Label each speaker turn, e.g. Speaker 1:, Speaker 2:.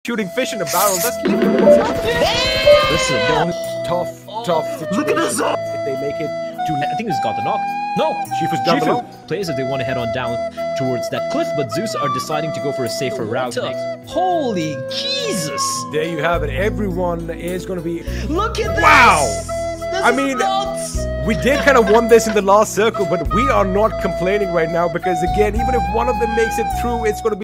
Speaker 1: shooting fish in a barrel. That's listen, tough situation.
Speaker 2: Look at this.
Speaker 1: If they make it to,
Speaker 3: I think he's got the knock. No,
Speaker 1: Shifu's down below.
Speaker 3: Plays if they want to head on down towards that cliff, but Zeus are deciding to go for a safer route next. Holy Jesus!
Speaker 1: There you have it. Everyone is going to be.
Speaker 3: Look at this!
Speaker 1: Wow!
Speaker 3: This
Speaker 1: I
Speaker 3: is
Speaker 1: mean,
Speaker 3: nuts!
Speaker 1: we did kind of won this in the last circle, but we are not complaining right now because, again, even if one of them makes it through, it's going to be